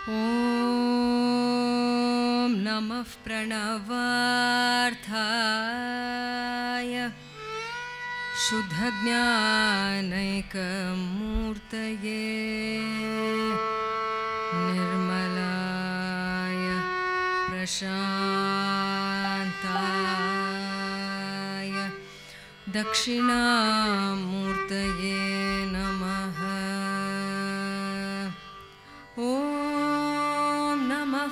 ॐ नमः प्रणवार्थाय शुद्धज्ञानैकमूर्तये निर्मलाय प्रशान्ताय दक्षिणामूर्तये नमः। ॐ नमः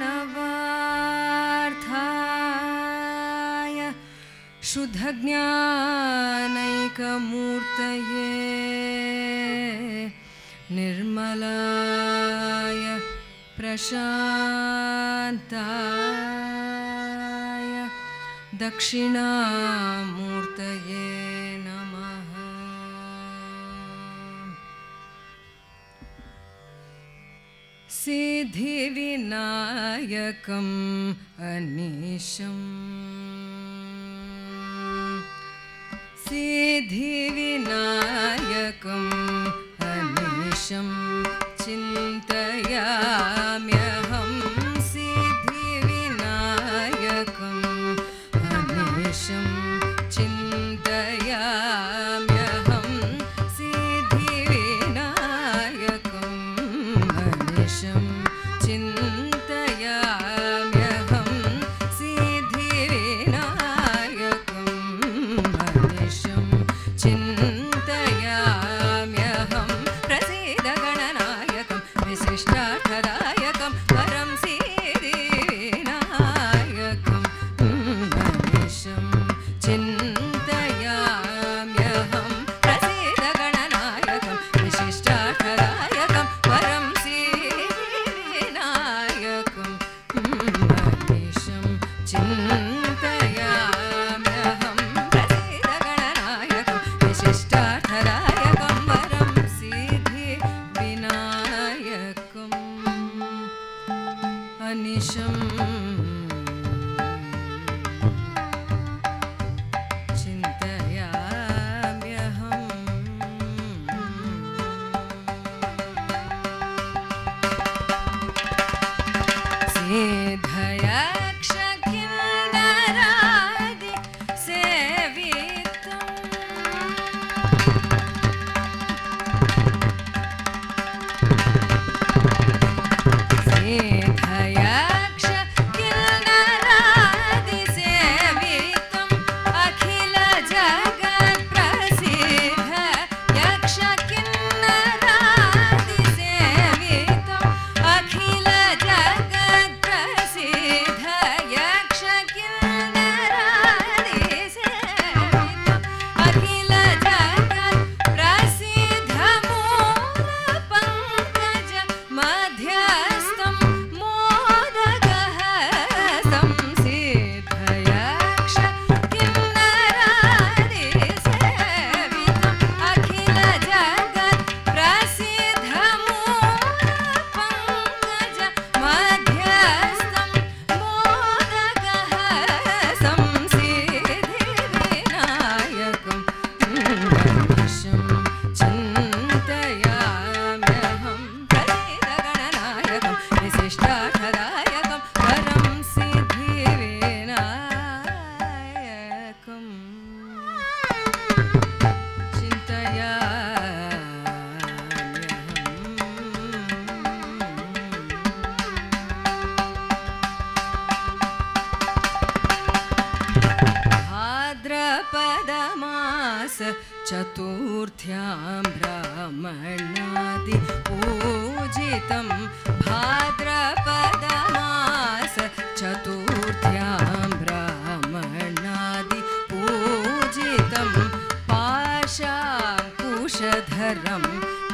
प्रणवार्थाय शुद्धज्ञानैकमूर्तये निर्मलाय प्रशान्ताय दक्षिणामूर्तये नमः। सिद्धिविनायकम् अनीशम् सिद्धिविनायकम् अनीशं चिन्तयाम्यहं सिद्धिविनायकम् अनीशं चिन्तयाम्यहं सिद्धिविनायकम् अनीशं चिन्तयाम्यहं सिद्धिविनायकम् अनीशं चिन्तयाम्यहं प्रसीद गणनायकं विशिष्टार्थदायकं परं सिद्धिविनायकम् अनीशं चिन्तयाम्यहं प्रसीद गणनायकं विशिष्टार्थदायकं परं सिद्धिविनायकम् अनीशं चिन्तयाम्यहं प्रसीद गणनायकं विशिष्टार्थदायकं परं सिद्धिविनायकम् अनीशं चिन्तयाम्यहम्। सिद्धयक्ष किन्नरादि सेवितम् सिद्धयक्ष किन्नरादि सेवितम् अखिल जगत्प्रसिद्ध यक्ष किन्नरादि सेवितम् अखिल जगत्प्रसिद्ध यक्ष किन्नरादि सेवितम् अखिल जगत्प्रसिद्ध मूलपङ्कज मध्यस्थं मोदकहस्तं सिद्धयक्ष किन्नरादि सेवितम् अखिल जगत्प्रसिद्ध मूलपङ्कज मध्यस्थं मोदकहस्तं सिद्धिविनायकम् अनीशं चिन्तयाम्यहं प्रसीद गणनायकं विशिष्टार्थदायकं परं सिद्धिविनायकम् भाद्रपदमास चतुर्थ्यां ब्राह्मणादि पूजितं भाद्रपदमास चतुर्थ्यां ब्राह्मणादि पूजितं पाशाङ्कुशधरं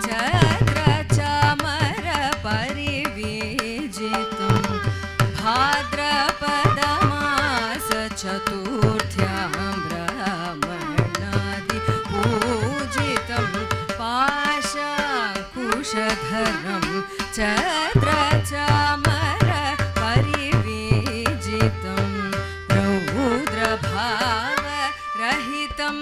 चक्रचामर परिवीजितं भाद्रपदमास चतुर्थ्यां ब्राह्मणादि पूजितं पाशाङ्कुशधरं चक्रचामर परिवीजितं रौद्रभावरहितं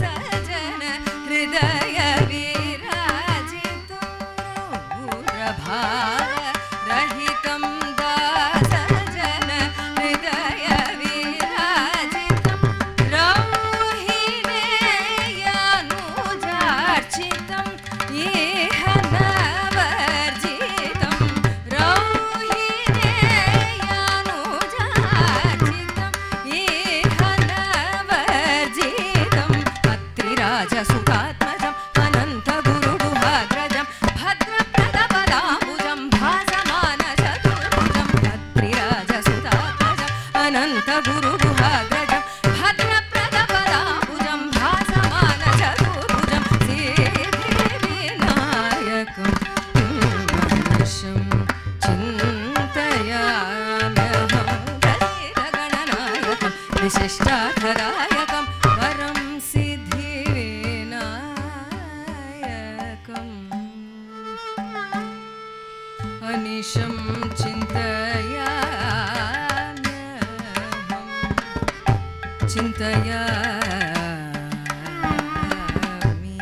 दासजन हृदय विराजितं रहितं दासजन हृदय विराजितं रौहिणेयानुजार्चितं इह नवर्जितं रौहिणेयानुजार्चितं इह नवर्जितं अत्रिराजसुतात्मजम् अनन्तगुरुगुहाग्रजं भद्रप्रदपदाम्बुजं भासमानचतुर्भुजं अत्रिराजसुतात्मजम् अनन्तगुरुगुहाग्रजं भद्रप्रदपदाम्बुजं भासमानचतुर्भुजं सिद्धिविनायकं मनशं चिन्तयाम्यहं गणनायकं विशिष्टार्थदायकं वरं सिद्धिविनायकम् अनिशं चिन्तयाम्यहं चिन्तयामि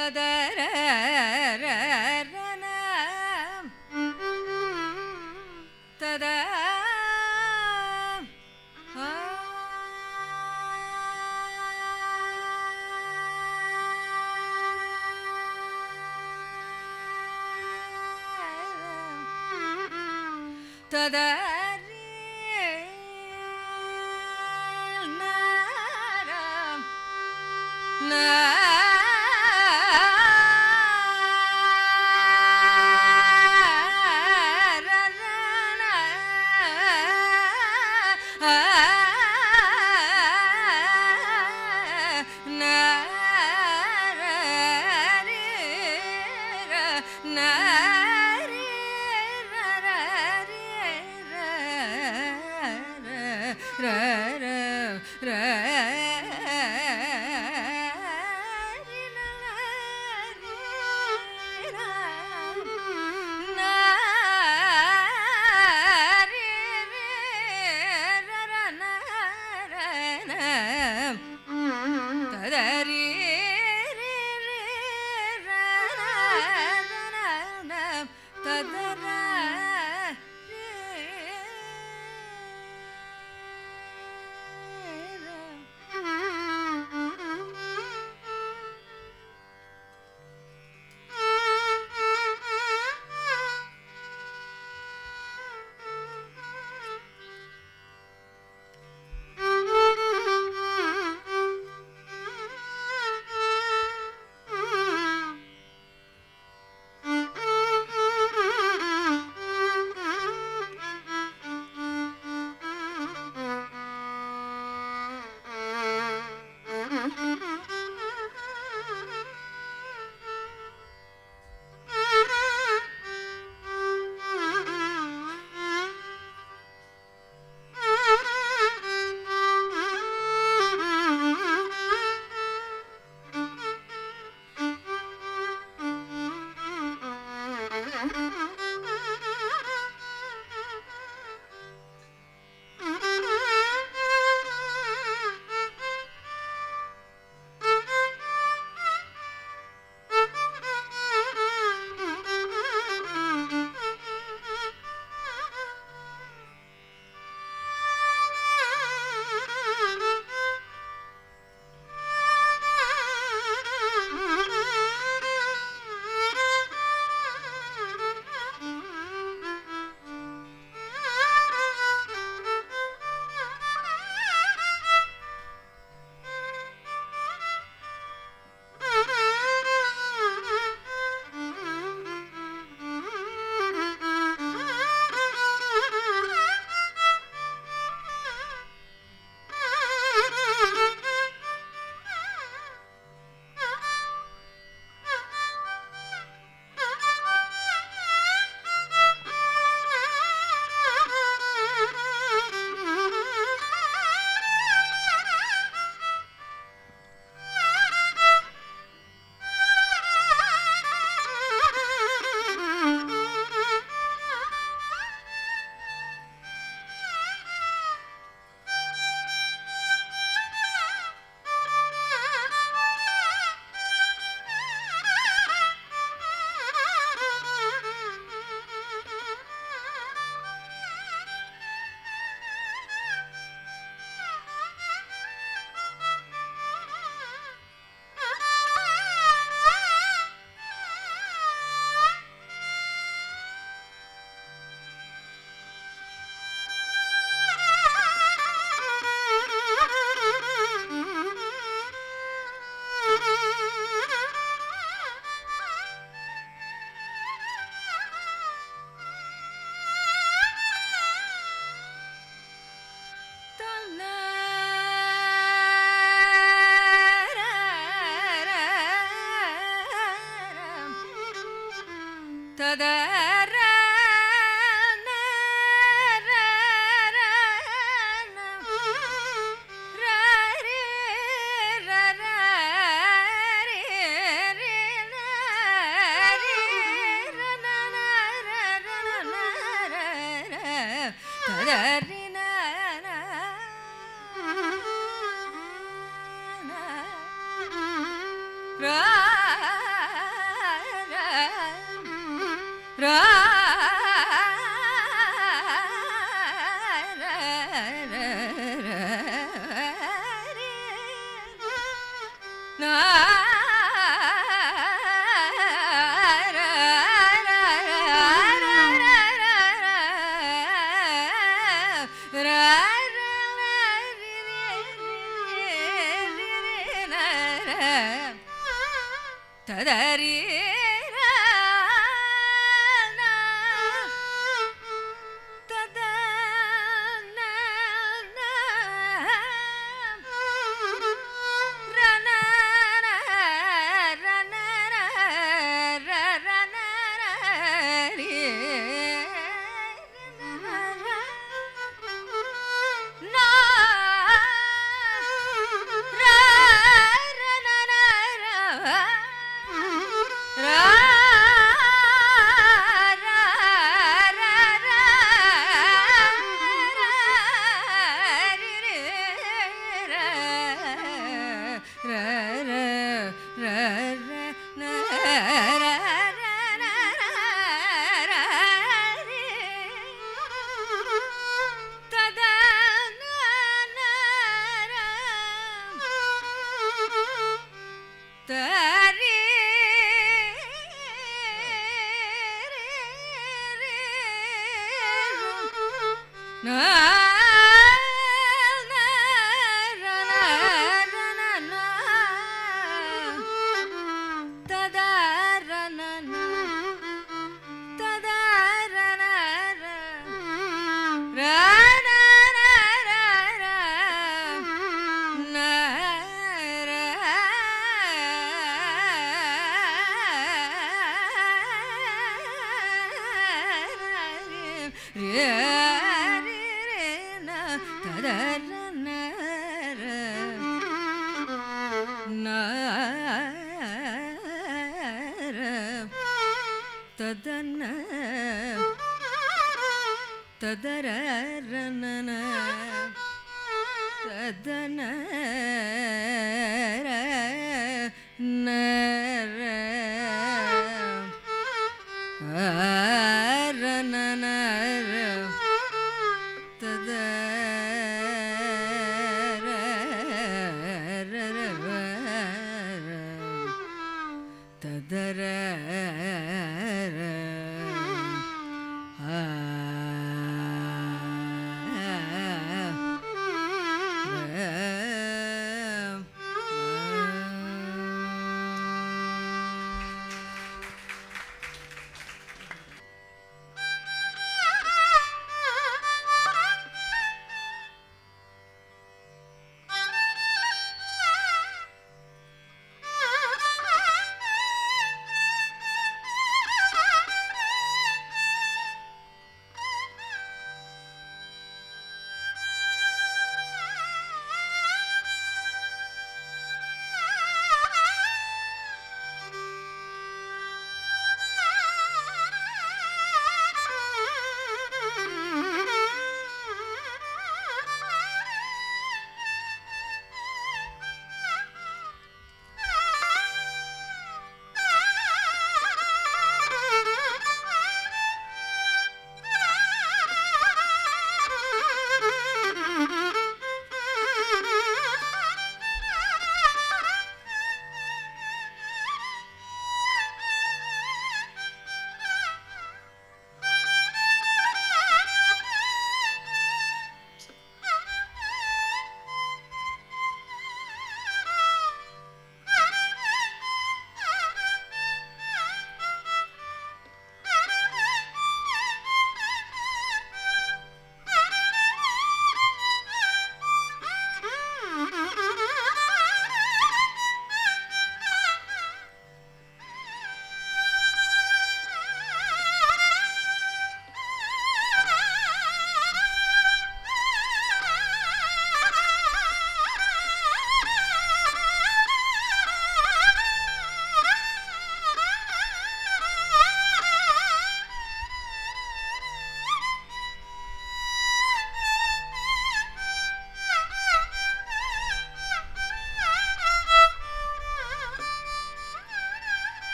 ra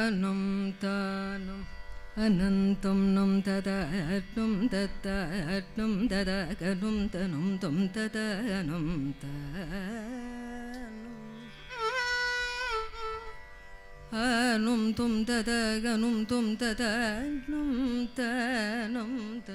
num tanum anantum num tadatnum tadatnum tadaganum tanum tum tadaganum tanum anum tum tadaganum tum tadanum tanum ta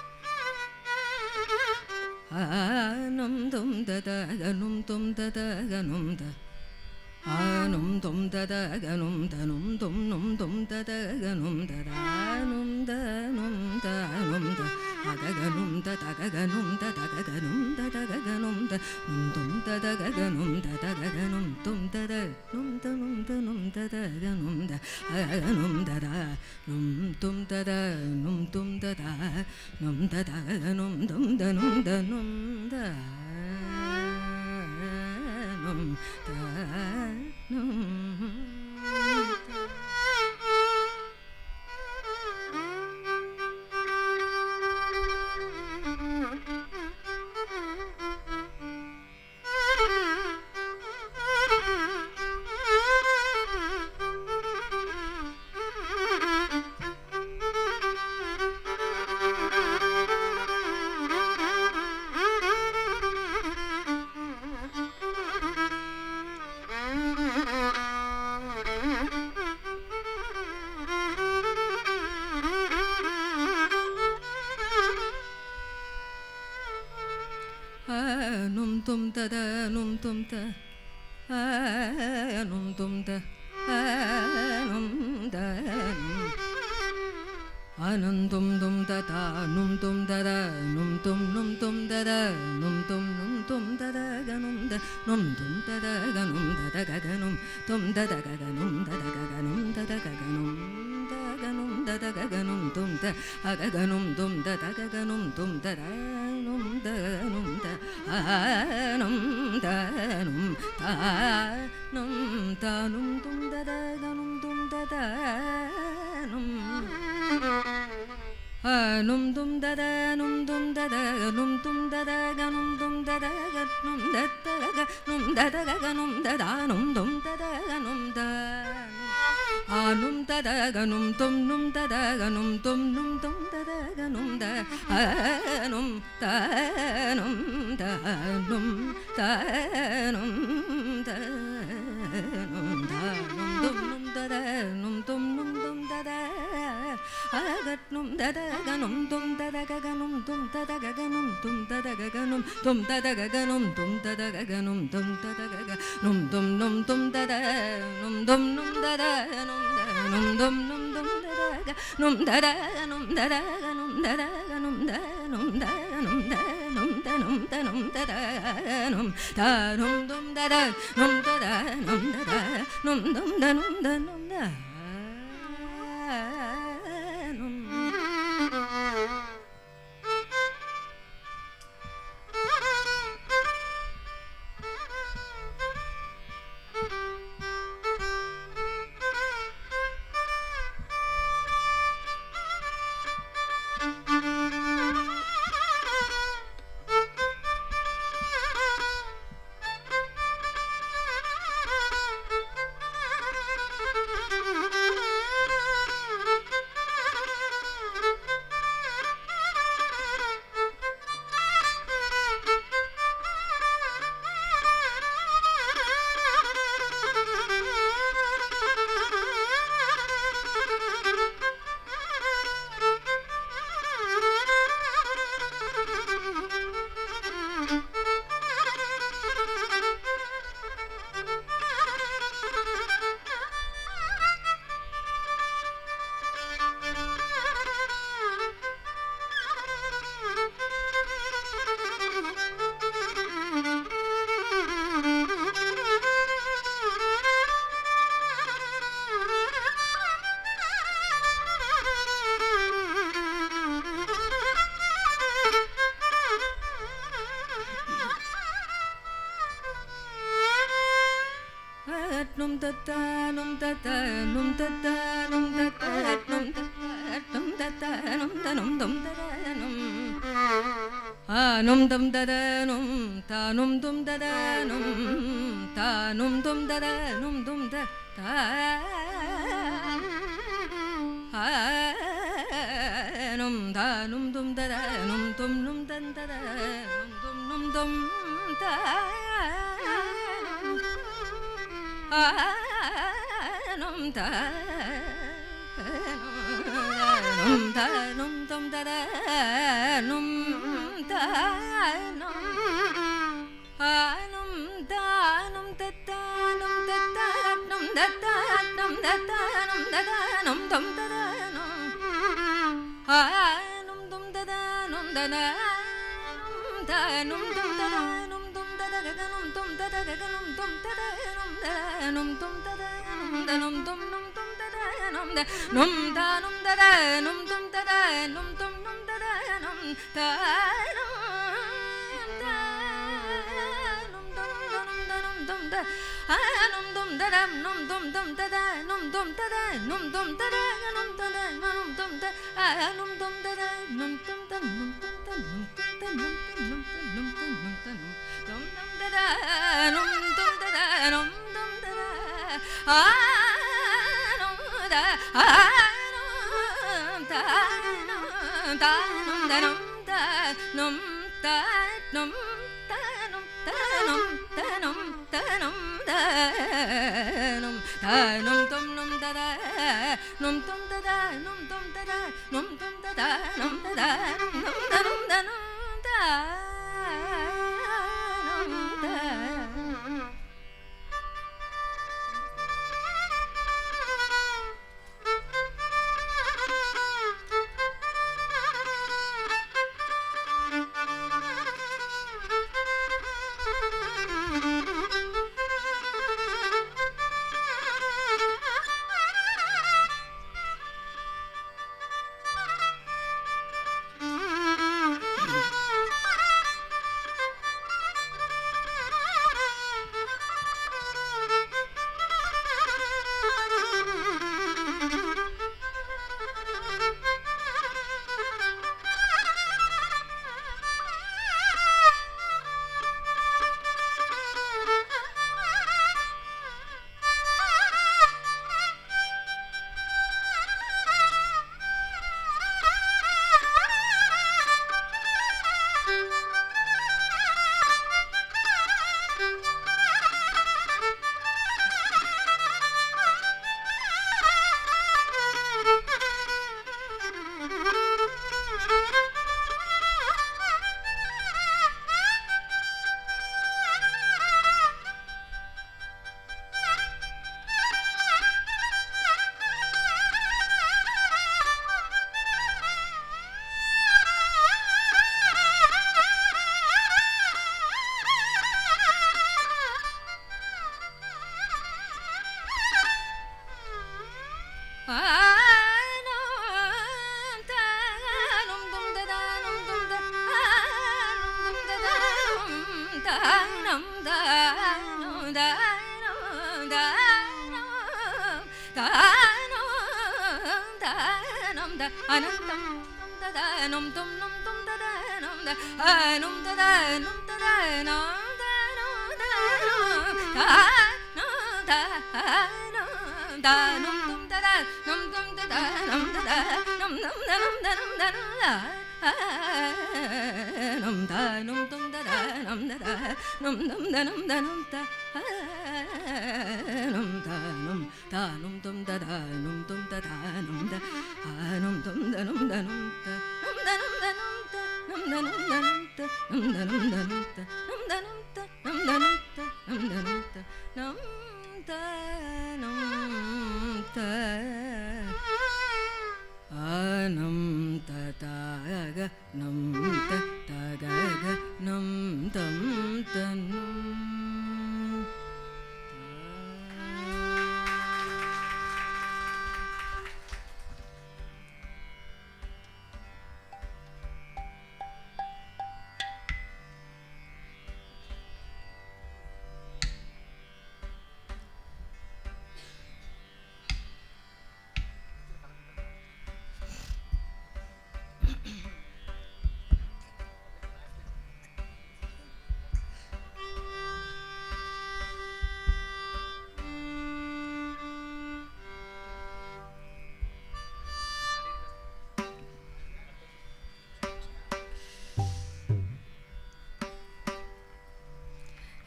anum tum tadaganum tum tadaganum ta anum tum tadaganum tanum tum num tum tadaganum tadanum tanum tanum ta agaganum tadaganum tadaganum tadaganum tanum tum tadaganum tadaganum tum tadanum tanum tanum tadaganum tadaganum tadanum tum tadanum tum tadanum tadaganum tum tanum tanum tanum num tum tada num tum ta num tum ta num ta anantum tum tata num tum tada num tum tada num tum tada ganum da num tum tada ganum tada ganum tum tada ganum tada ganum tada ganum ganum tada ganum tum ta ganum tum tada ganum tum tada num da num da num da num ta num ta num tum tada ganum tum tada num num tum dada num tum dada num tum dada ganum tum dada ganum dada ganum dada ganum dada num tum dada ganum dada num dada ganum tum num dada ganum tum num tum dada ganum da num da num da num da num da num da num dada num tum dada agatnum dada ganum tum dada ganum tum dada ganum tum dada ganum tum dada ganum tum dada ganum tum dada ganum tum num tum dada num dada num dum dada num dada num dada ganum dada ganum da num da num da num da num da num dada num da num dum dada num dada num dada num dum da num da num da num tata num tata num tata num tata num tata num tata num da num dum da num num dum da da num ta num dum da da num ta num dum da da num dum da ta num da num dum da da num dum num da da num dum da num da num da num dum da da num da num num da num da da num da da num da da num da da num da da num dum da da num dum da da num da da num dum da da num dum da da num dum da da num dum da da num dum da da num dum num dum da da num da num da num da da num dum da da num dum num da da num da num da num dum da num dum da num dum da da num dum dum da da num dum da da num dum da da num da da num dum da num dum da da num dum da num dum da num dum da num dum num dum da num dum da da num dum da da num dum da da num da num da num da num da num da num da num da num da num da num da num da num da num dum num da da num dum da da num dum da da num dum da da num da da num da num da num da num da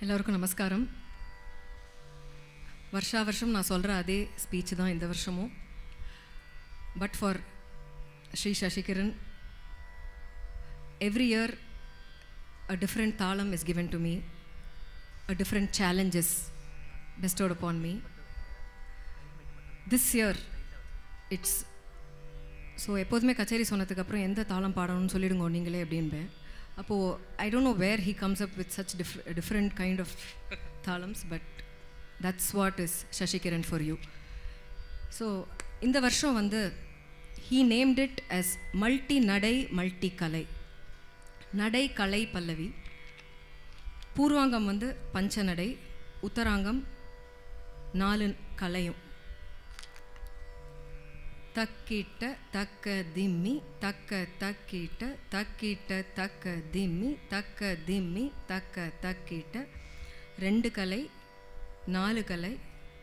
எல்லோருக்கும் நமஸ்காரம். வருஷா வருஷம் நான் சொல்கிற அதே speech தான் இந்த வருஷமும். But for Shri Sasikiran, every year a different thalam is given to me, a different challenge is bestowed upon me. This year it's so எப்போதுமே கச்சேரி சொன்னதுக்கப்புறம் எந்த தாளம் பாடணும்னு சொல்லிடுங்க நீங்களே அப்படின்பேன். அப்போது I don't know where he comes up with such different kind of தாளம்ஸ், but that's what is Sasikiran for you. So இந்த வருஷம் வந்து he named it as multi நடை மல்டி கலை. நடை கலை பல்லவி. பூர்வாங்கம் வந்து பஞ்சநடை, உத்தராங்கம் 4 கலையும். தக்கிட்ட தக்க திம்மி தக்க தக்கிட்ட தக்கிட்ட தக்க திம்மி தக்க திம்மி தக்க தக்கிட்ட 2 கலை 4 கலை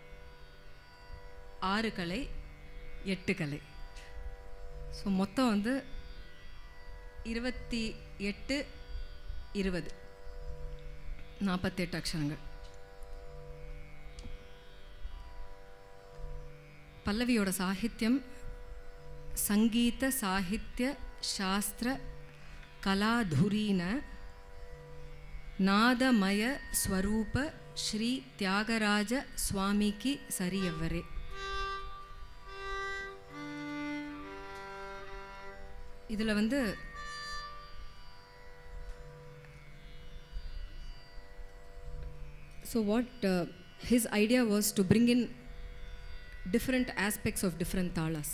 6 கலை 8 கலை. ஸோ மொத்தம் வந்து 28 20 48 அக்ஷரங்கள். பல்லவியோட சாகித்யம் ಸಂಗೀತ ಸಾಹಿತ್ಯ ಶಾಸ್ತ್ರ ಕಲಾಧುರೀನ ನಾದಮಯ ಸ್ವರೂಪ ಶ್ರೀ ತ್ಯಾಗರಾಜ ಸ್ವಾಮಿಕಿ ಸರಿಯವರೇ. இதில் வந்து so what his idea was to bring in different aspects of different thalas.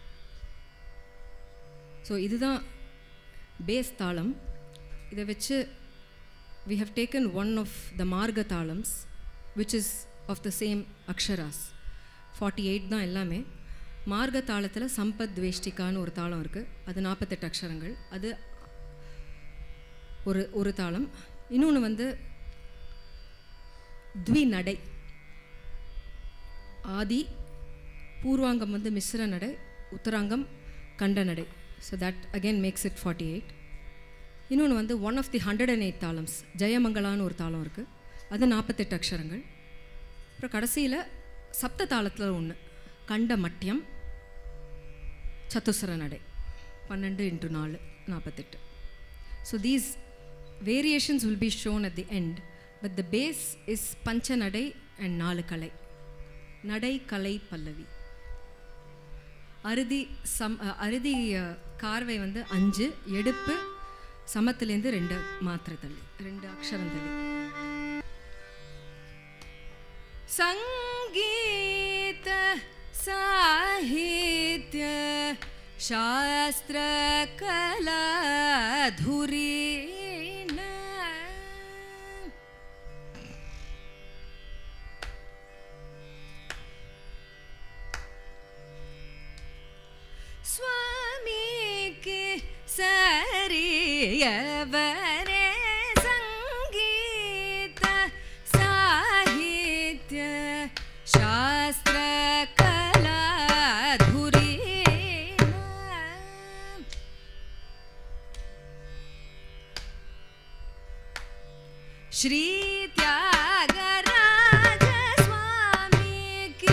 So இதுதான் பேஸ் தாளம். இதை வச்சு we have taken one of the மார்க தாளம்ஸ் which is of the same அக்ஷராஸ். 48 தான் எல்லாமே. மார்க தாளத்தில் சம்பத் வேஷ்டிகான்னு ஒரு தாளம் இருக்குது, அது 48 அக்ஷரங்கள். அது ஒரு தாளம். இன்னொன்று வந்து த்வி நடை. ஆதி பூர்வாங்கம் வந்து மிஸ்ர நடை, உத்தராங்கம் கண்ட நடை. So that again makes it 48. இன்னொன்று வந்து ஒன் ஆஃப் தி 108 தாளம்ஸ், ஜெயமங்களான்னு ஒரு தாளம் இருக்குது, அது 48 அக்ஷரங்கள். அப்புறம் கடைசியில் சப்த தாளத்தில் ஒன்று கண்ட மட்டியம் சத்துசர நடை 12 × 4 48. So these variations will be shown at the end, but the base is pancha nadai and 4 kalai. Nadai kalai pallavi. அறுதி கார்வை வந்து 5, எடுப்பு சமத்துலேருந்து 2 மாத்திரை தள்ளி, 2 அக்ஷரம் தள்ளி. சங்கீத சாஹித்ய சாஸ்திர கலாதுரீன स्वामीके सरियवरे संगीत साहित्य शास्त्र कलाधुरीन श्री त्यागराज स्वामी की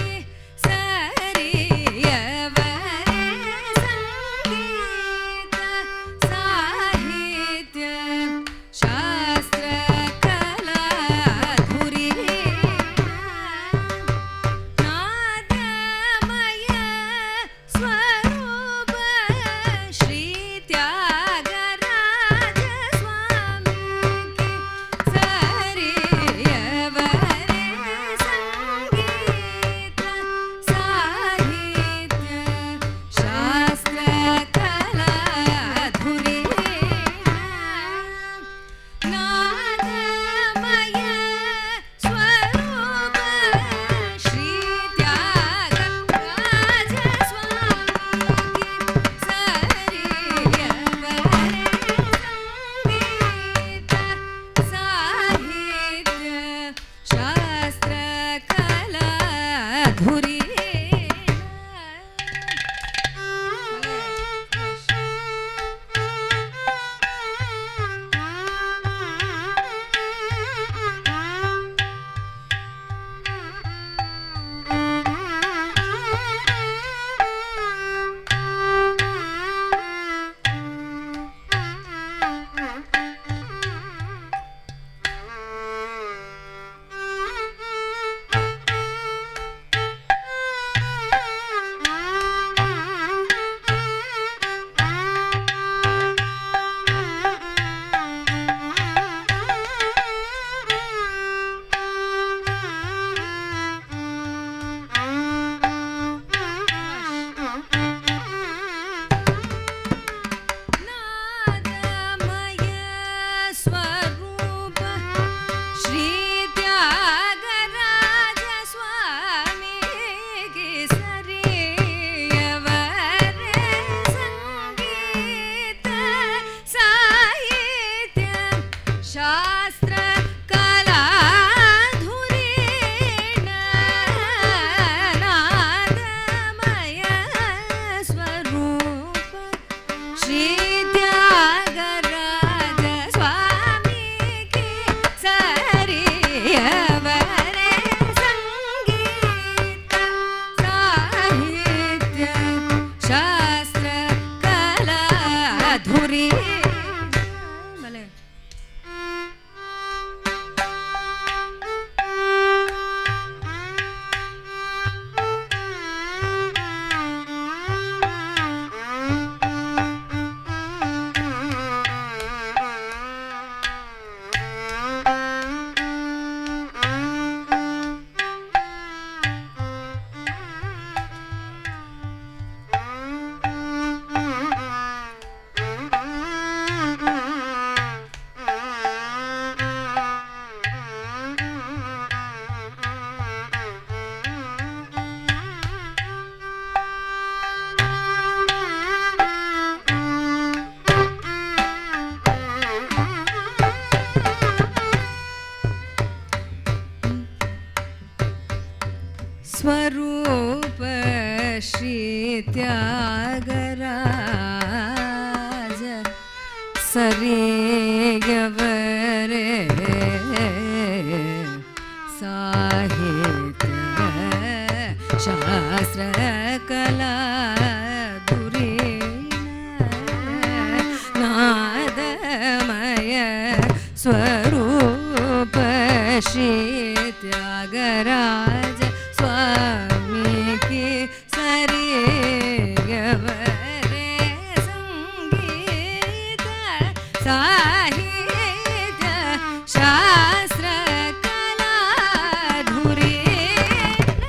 स्वरूप श्री त्यागराज सरे गवरे साहित्य शास्त्र कला नादमय स्वरूप श्री त्यागराज स्वामी की सरिगवरे संगीत साहित्य शास्त्र कला धुरीण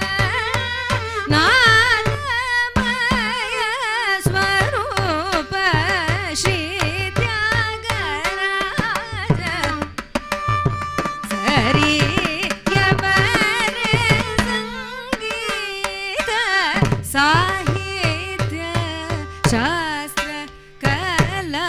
नादमय स्वरूप श्री त्यागराज सरि साहित्य शास्त्र कला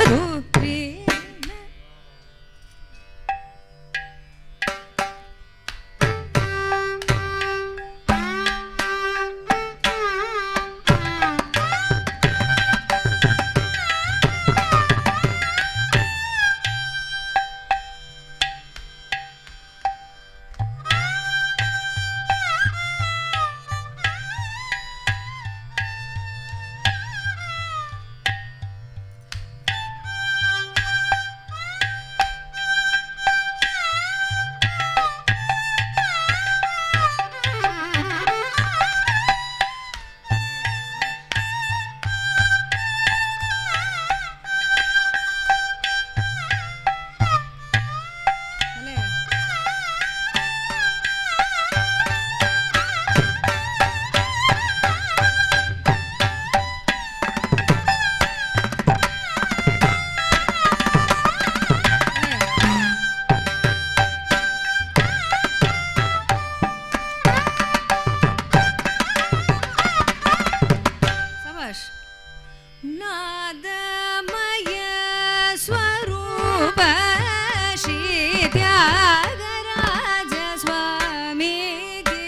नादमय स्वरूप श्री त्यागराज स्वामी की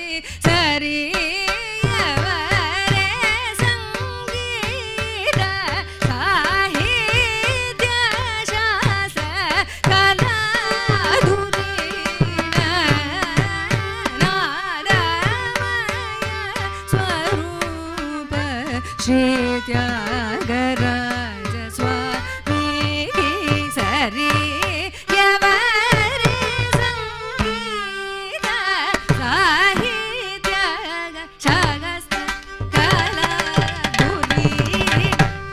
सरिगवरे संगीत साहित्य शास्त्र कला धुरीण नादमय स्वरूप श्री त्यागराज स्वामी की सरिगवरे संगीत साहित्य शास्त्र कला धुरीण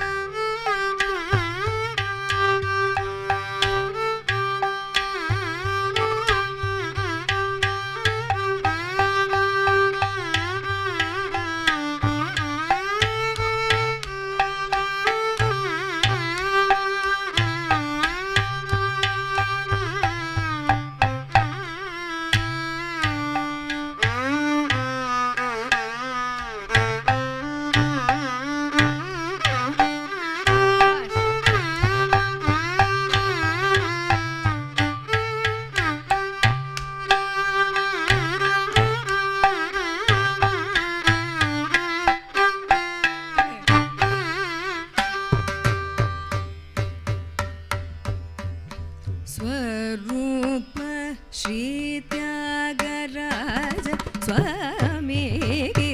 स्वरूप श्री त्यागराज स्वामी की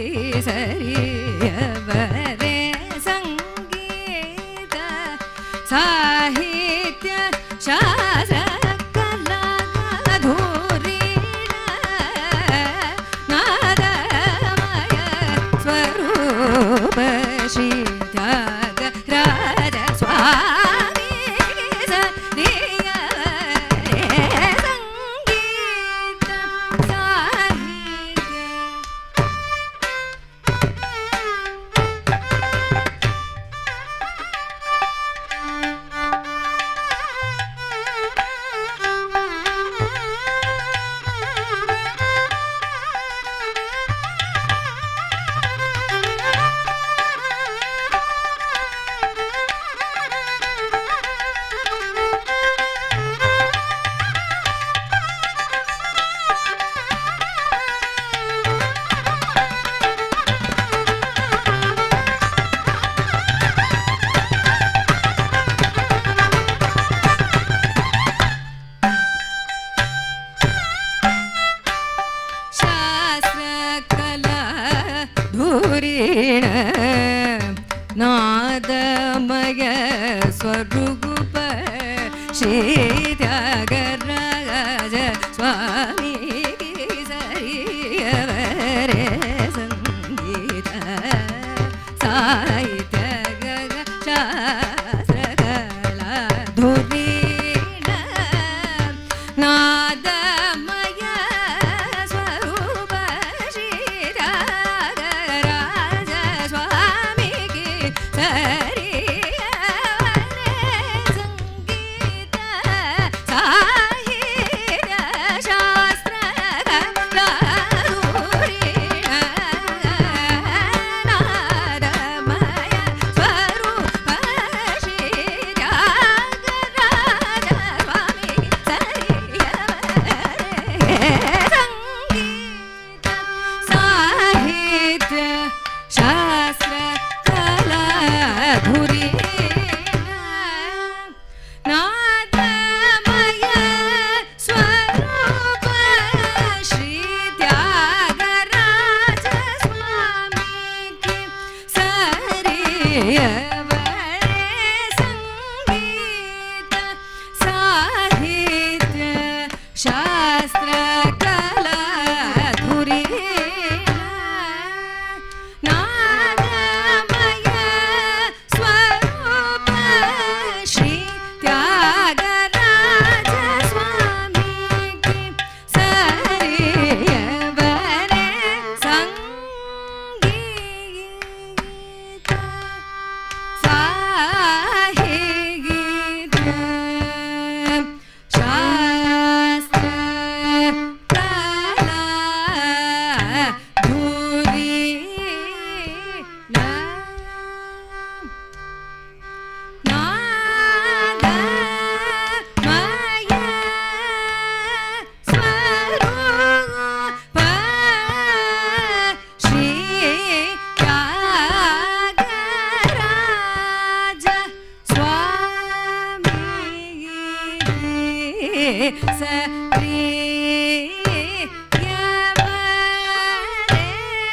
सरिगवरे संगीत साहित्य शास्त्र कला धुरीण नादमय स्वरूप श्री त्यागराज स्वामी संगीत साहित्य धुरीण नादमय स्वरूप श्री त्यागराज स्वामी सरिಯವರೇ ಸಂಗೀತ ಸಾಹಿತ್ಯ ಶಾಸ್ತ್ರಗಳ ಧುರೀಣ ನಾದಮಯ ಸ್ವರೂಪ ಶ್ರೀ ತ್ಯಾಗರಾಜ ಸ್ವಾಮಿಗೆ ಸರಿಯವರೇ ಸಂಗೀತ ಸಾಹಿತ್ಯ ಶಾಸ್ತ್ರಗಳ ಧುರೀಣ ನಾದಮಯ ಸ್ವರೂಪ ಶ್ರೀ ತ್ಯಾಗರಾಜ ಸ್ವಾಮಿಗೆ ಸರಿಯವರೇ ಸಂಗೀತ ಸಾಹಿತ್ಯ ಶಾಸ್ತ್ರ ಕಲಾ ಧುರೀಣ ನಾದಮಯ ಸ್ವರೂಪ ಶ್ರೀ ತ್ಯಾಗರಾಜ ಸ್ವಾಮಿಗೆ ಸರಿಯವರೇ ಸಂಗೀತ ಸಾಹಿತ್ಯ ಶಾಸ್ತ್ರ ಕಲಾ ಧುರೀಣ ನಾದಮಯ ಸ್ವರೂಪ ಶ್ರೀ ತ್ಯಾಗರಾಜ ಸ್ವಾಮಿಗೆ ಸರಿಯವರೇ ಸಂಗೀತ ಸಾಹಿತ್ಯ ಶಾಸ್ತ್ರ ಕಲಾ ಧುರೀಣ ನಾದಮಯ ಸ್ವರೂಪ ಶ್ರೀ ತ್ಯಾಗರಾಜ ಸ್ವಾಮಿಗೆ ಸರಿಯವರೇ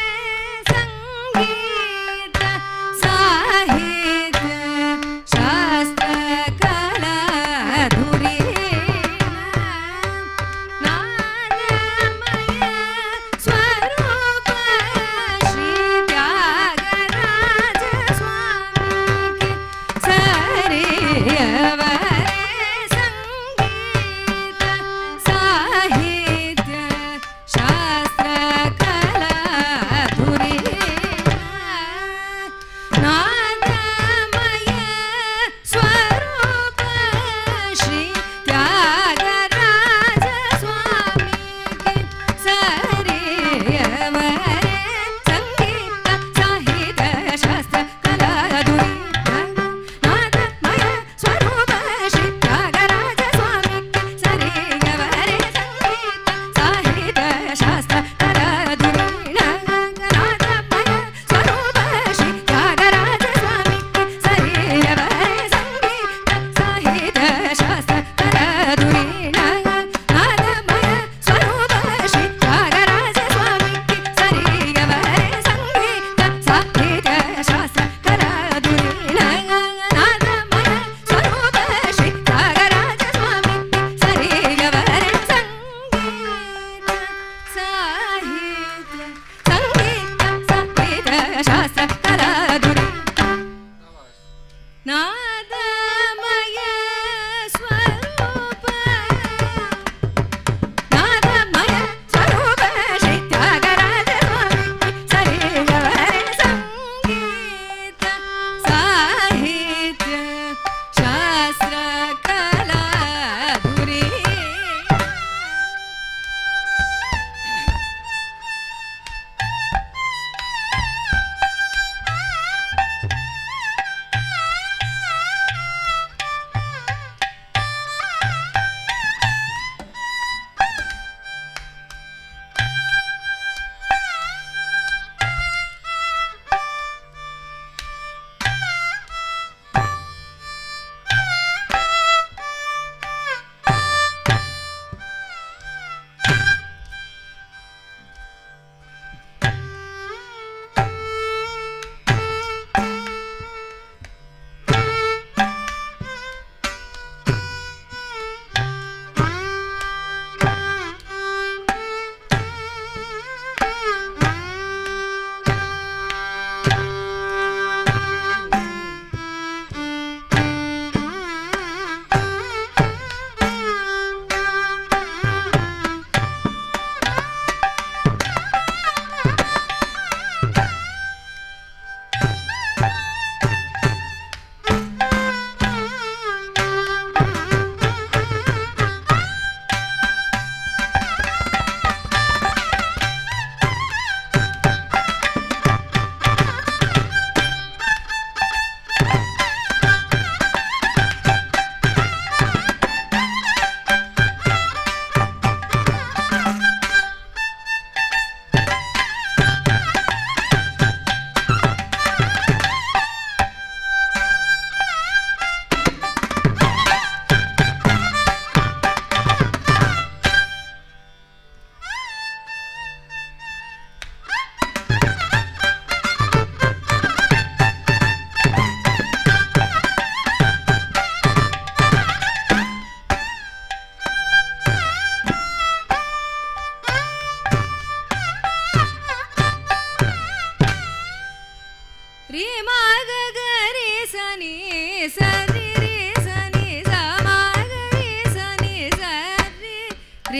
ಸಂಗೀತ ಸಾಹಿತ್ಯ ಶಾಸ್ತ್ರ ಕಲಾ ಧುರೀಣ ನಾದಮಯ ಸ್ವರೂಪ ಶ್ರೀ ತ್ಯಾಗರಾಜ ಸ್ವಾಮಿಗೆ ಸರಿಯವರೇ ಸಂಗೀತ ಸಾಹಿತ್ಯ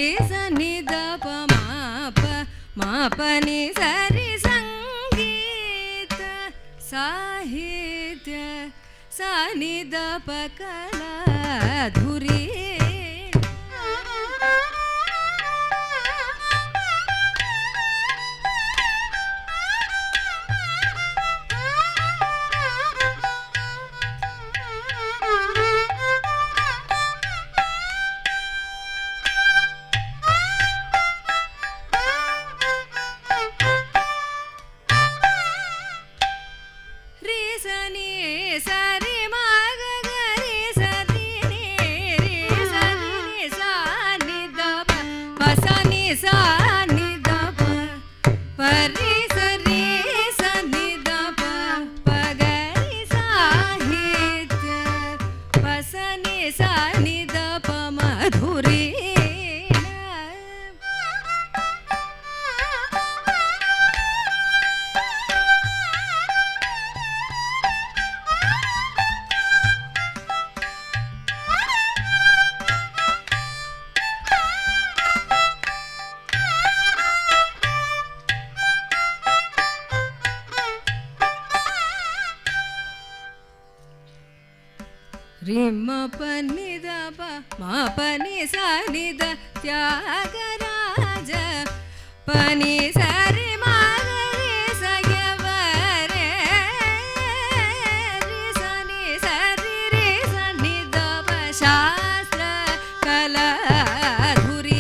ಸನಿ ದ ಪ ಮಾ ಪ ನಿ ಸರಿ ಸಂಗೀತ ಸಾಹಿತ್ಯ ಸನಿ ದ ಪ ಕಲಾ ಧುರಿ ರಿಮ ಪನಿ ದ ಪ ಮಾ ಪನಿ ಸನಿ ದ ತ್ಯಾಗರಾಜ ಪನಿ ಸರಿ ಮಾಗರಿ ಸಯವರೆ ರಿ ಸನಿ ಸರಿ ರಿ ಸನಿ ದ ಪ ಶಾಸ್ತ್ರ ಕಲಾ ಧುರಿ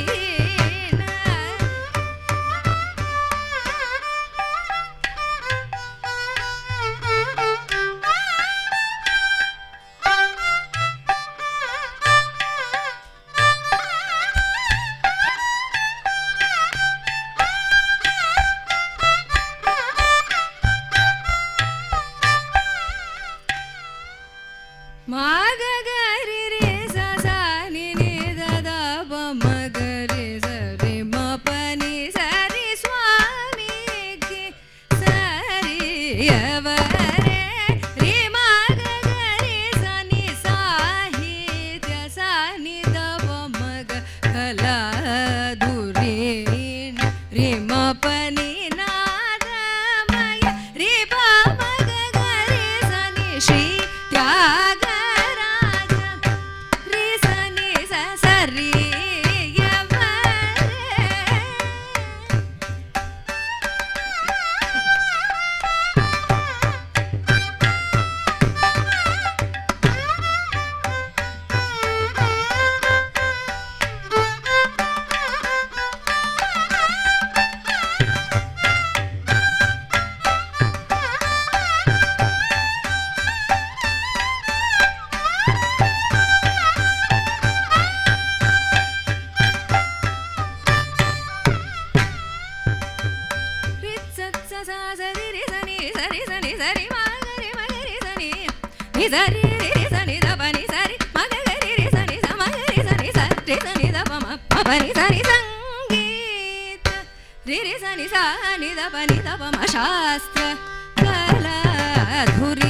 ಶಾಸ್ತ್ರ ಕಲಾ ಧುರಿ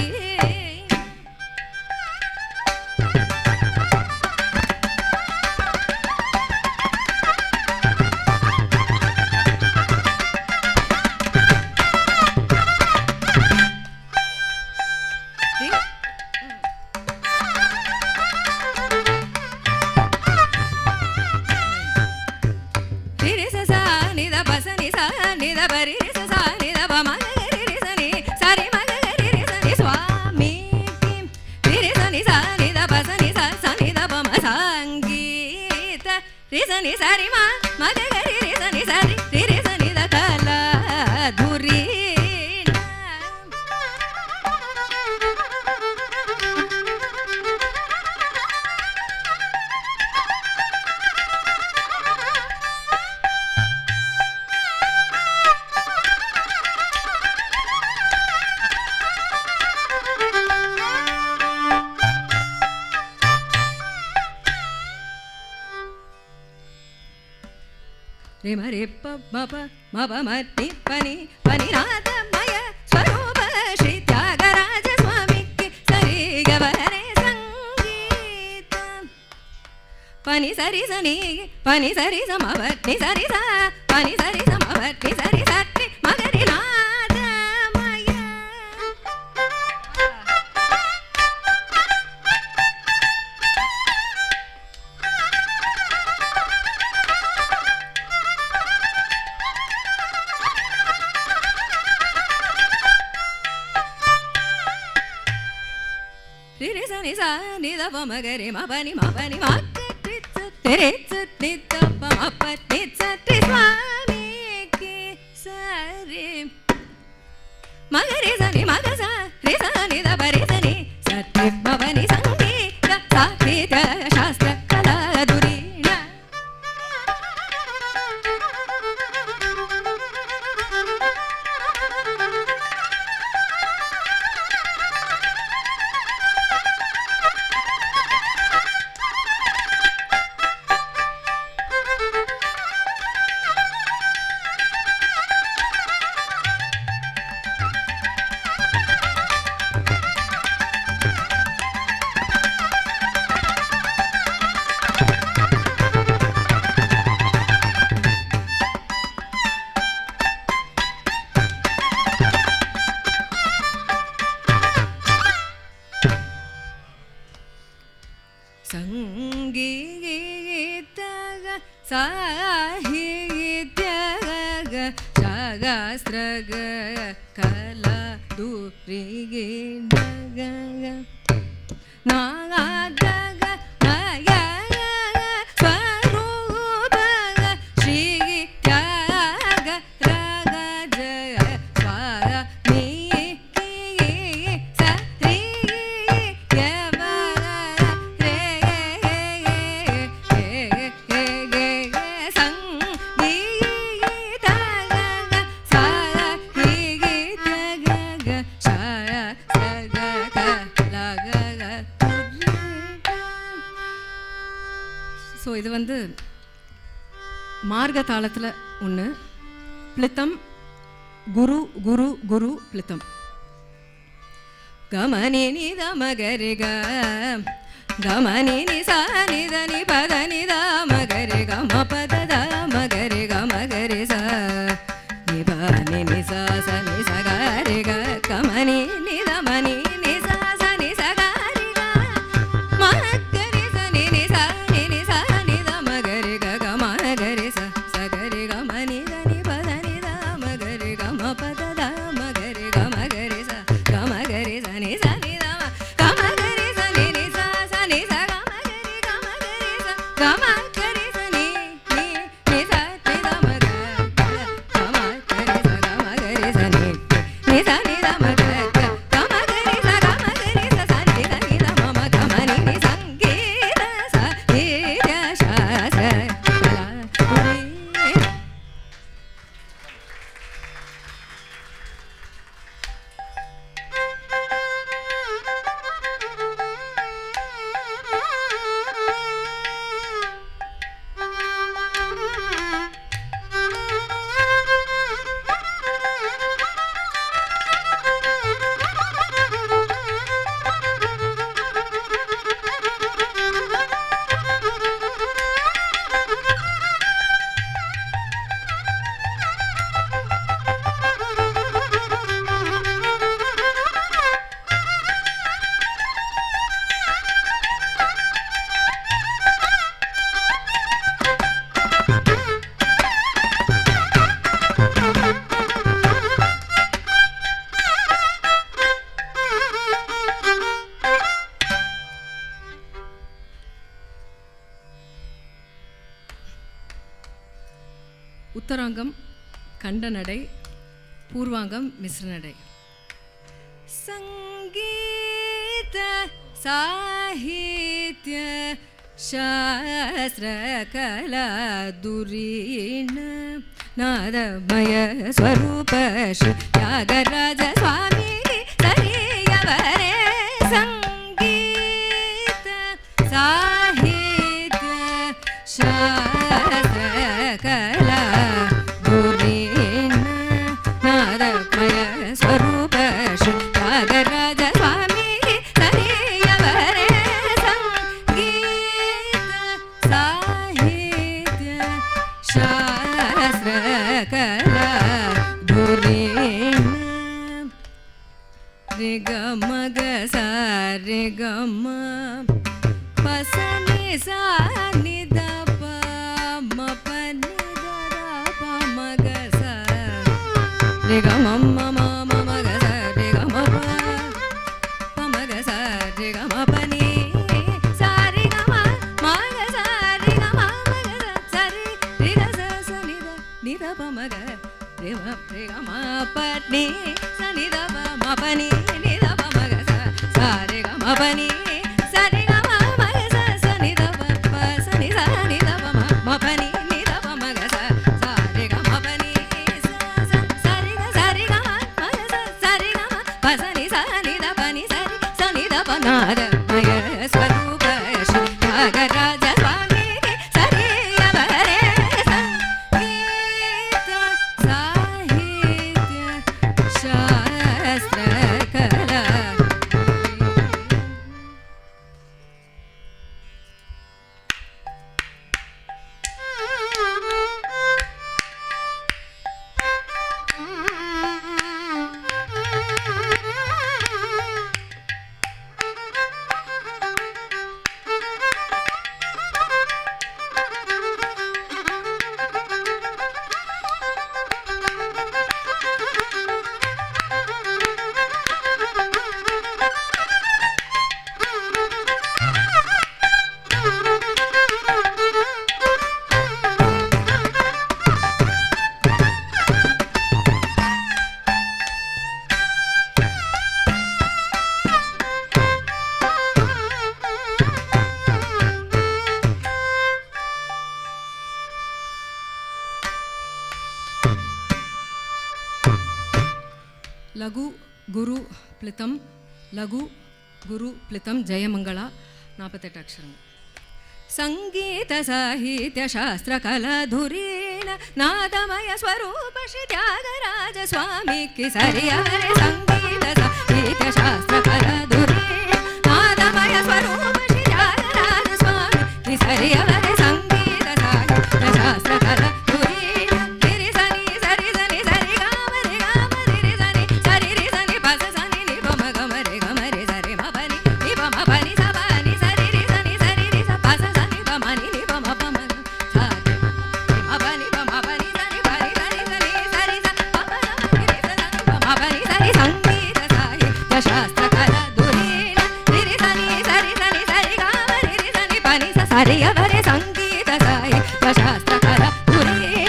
रे प म प म प म ति पनि पनि नादमय स्वरूप श्री त्यागराज स्वामी की सरी गवरे संगीत पनि sari sani pani sari samavat ni sari sa pani sari samavat ni sari sati magari nada maya Riri sani sa ni da pa magari ma pani ma tere nita pa ma pa nita swami ki sari magari sani magasa re sani da pa re sani sati ma pani sangeeta sakita shastra kala durina Sangita sahitya shagastra kala durigina nagadaga naya swarupa shigityaga ragajaya swami so இது வந்து மார்க தாளத்தில் ஒன்று பிளித்தம் குரு குரு குரு பிளித்தம் கமனி நித மகரி கமனி நிசா நித நி பத நித மகரி கம பத த மகரி கமகரி ச நிப நி நிசா ச நி ச கரி க கமனி நித மணி நிசா ச நி ச கரி க மகரி ச நி நிசா நி நிசா நித மகரி க கமகரி ச ச கரி கமனி த நி பத நித மகரி கம பத த மகரி கமகரி ச கமகரி ச நி ச நித கமகரி ச நி நிசா ச நி ச கமகரி கமகரி ச கமகரி ச நி நி நிச நித மக கமகரி ச கமகரி ச நி நிச நித மக கமகரி ச கமகரி ச ச நித நித மம கமனி நி சங்கீத ச நித்ய சாஸ்திர கலா உத்தராங்கம் கண்டநடை, பூர்வாங்கம் மிஸ்ரநடை. சங்கீத சாஹித்ய சாஸ்திர கலா துரீண நாதமய ஸ்வரூப ஸ்ரீ தியாகராஜ சுவாமி சரியவரே. சங்கீத சாஹித்ய ಶಾಸ್ತ್ರ ಕಲಾ ಗುರೀಣ ನಾದಮಯ ಸ್ವರೂಪ ಶ್ರೀ ತ್ಯಾಗರಾಜ ಸ್ವಾಮಿ ಸರಿಯವರೇ. ಸಂಗೀತ ಶಾಸ್ತ್ರ ಕಲಾ ಧುರೀಣ ರಿ ಗ ಮ ಗ ಸ ರಿ ಗ ಮ ಪ ಸ ನಿ ಸ ನಿ ದ ಪ ಮ ಪ ನಿ ದ ದ ಪ ಮ ಗ ಸ ರಿ ಗ ಮ ಮ ಮ ಮ ಮ ಗ ಸ ರಿ ಗ ಮ ಪ ಪ ಮ ಗ ಸ ರಿ ಗ ಮ ಪ ನಿ ಸ ರಿ ಗ ಮ ಮ ಗ ಸ ರಿ ಗ ಮ ಮ ಗ ಸ ಸ ರಿ ಗ ಸ ಸ ನಿ ದ ಪ ಮ ಗ ರಿ ಗ ಮ ಪ ನಿ ಸ ನಿ ದ ಪ ಮ ಪ ನಿ ನಿ ದ ಪ ಮ ಗ ಸ ಸ ರಿ ಗ ಮ ಪ ನಿ ಸ ರಿ ಗ ಮ ಮ ಗ ಸ ಸ ನಿ ದ ಪ ಪ ಸ ನಿ ದ ಪ ಮ ಮ ಪ ನಿ ನಿ ದ ಪ ಮ ಗ ಸ ಸ ರಿ ಗ ಮ ಪ ನಿ ಸ ರಿ ಗ ಮ ಮ ಗ ಸ ಸ ರಿ ಗ ಮ ಪ ಸ ನಿ ದ ಪ ನಿ ಸ ನಿ ದ ಪ ನಾದ ಮಯ ಸ್ವರೂಪ ಶ್ರೀ ತ್ಯಾಗರಾಜ ಸ್ವಾಮಿ ಸರಿಯ ಬರೆ ಸಂಗೀತ ಸಾಹಿತ್ಯ ಶಾಸ್ತ್ರ ಕಲಾ ಲಘು ಗುರು ಪ್ಲಿತಂ ಲಘು ಗುರು ಪ್ಲಿತಂ ಜಯಮಂಗಳ 48 ಅಕ್ಷರಗಳು. ಸಂಗೀತ ಸಾಹಿತ್ಯ ಶಾಸ್ತ್ರ ಕಲಾ ಧುರೀಣ ನಾದಮಯ ಸ್ವರೂಪ ಶ್ರೀ ತ್ಯಾಗರಾಜ ಸ್ವಾಮಿ ಕಿ ಸರಿಯವರೆ ಸಂಗೀತ ಸಾಹಿತ್ಯ ಶಾಸ್ತ್ರ ಕಲಾ ಧುರೀಣ ನಾದಮಯ ಸ್ವರೂಪ ಶ್ರೀ ತ್ಯಾಗರಾಜ ಸ್ವಾಮಿ ಕಿ ಸರಿಯವರೆ ಸಂಗೀತ ಸಾಹಿತ್ಯ ಶಾಸ್ತ್ರ ಕಲಾ ಧುರೀಣ ತಿರಿ ಸನಿ ಸರಿ ಸನಿ ಸರಿ ಗಾಮ ರಿ ಗಾಮ ರಿ ಸನಿ ಸರಿ ರಿ ಸನಿ ಪಸ ಸನಿ ನಿ ಪ ಮ ಗ ಮ ರಿ ಗ ಮ ರಿ ಸರಿ ಮ ಪ ನಿ ನಿ ಪ ಮ ಪ ನಿ ಸ ಪ ನಿ ಸರಿ ರಿ ಸನಿ ಸರಿ ರಿ ಸ ಪಸ ಸನಿ ಪ ಮ ನಿ ನಿ ಪ ಮ ಪ ಮ ಸ ರಿ ಮ ಪ ನಿ ಪ ಮ ಪ ನಿ ಸನಿ ಪ ನಿ ಸನಿ ಸನಿ ಸರಿ ಸ ಪ ಪ ನ ಮ ನಿ ಸ ಸನಿ ಪ ಮ ಪ ನಿ ಸರಿ ಸಂಗೀತ ಸಾಹಿತ್ಯ ಶಾಸ್ತ್ರ ಕಲಾ ಧುರೀಣ ರಿ ಸನಿ ಸರಿ ಸನಿ ಸರಿ ಗ ಮ ರಿ ಸನಿ ಪ ನಿ ಸ ಸರಿಯವರೆ ಸಂಗೀತ ಸಾಹಿತ್ಯ ಶಾಸ್ತ್ರ ಕಲಾ ಧುರೀಣ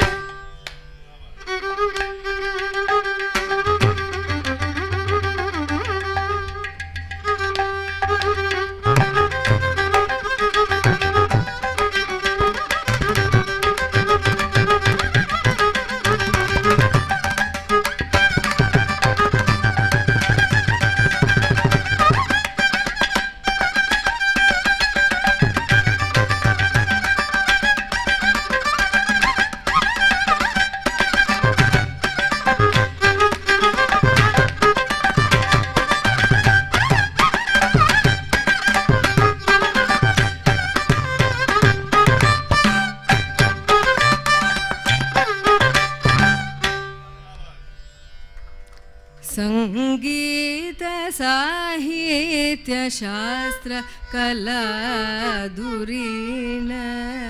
ಸಂಗೀತ ಸಾಹಿತ್ಯ ಶಾಸ್ತ್ರ ಕಲಾ ಧುರೀಣ